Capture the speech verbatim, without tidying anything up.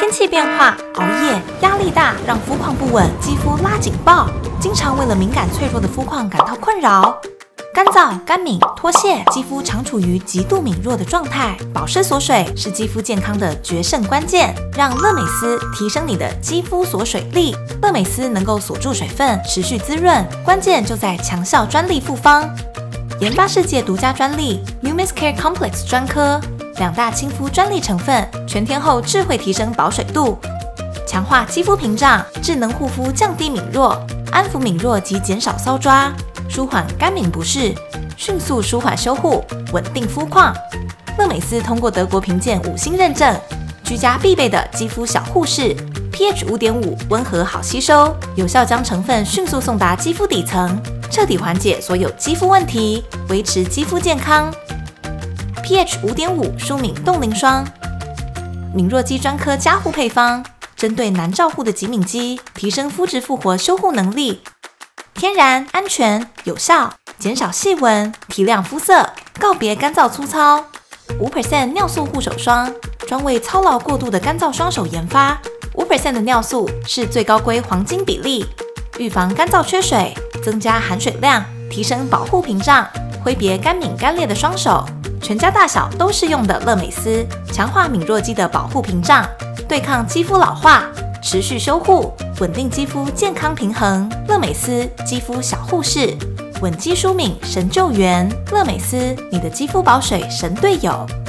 天气变化、熬夜、压力大，让肤况不稳，肌肤拉警报，经常为了敏感脆弱的肤况感到困扰。干燥、干敏、脱屑，肌肤常处于极度敏弱的状态。保湿锁水是肌肤健康的决胜关键，让乐美丝提升你的肌肤锁水力。乐美丝能够锁住水分，持续滋润，关键就在强效专利复方。研发世界独家专利 Humus Care Complex 专科，两大亲肤专利成分，全天候智慧提升保水度，强化肌肤屏障，智能护肤降低敏弱，安抚敏弱及减少搔抓。舒缓干敏不适，迅速舒缓修护，稳定肤况。乐美丝通过德国评鉴五星认证，居家必备的肌肤小护士 ，pH 五点五，温和好吸收，有效将成分迅速送达肌肤底层，彻底缓解所有肌肤问题，维持肌肤健康。pH 五点五舒敏冻龄霜，敏弱肌专科加护配方，针对难照护的极敏肌，提升肤质复活修护能力。天然、安全、有效，减少细纹，提亮肤色，告别干燥粗糙。百分之五 尿素护手霜，专为操劳过度的干燥双手研发。百分之五 的尿素是最高规黄金比例，预防干燥缺水，增加含水量，提升保护屏障，挥别干敏干裂的双手。全家大小都适用的乐美丝，强化敏弱肌的保护屏障，对抗肌肤老化，持续修护，稳定肌肤健康平衡。乐美丝肌肤小护士，稳肌舒敏神救援。乐美丝，你的肌肤保水神队友。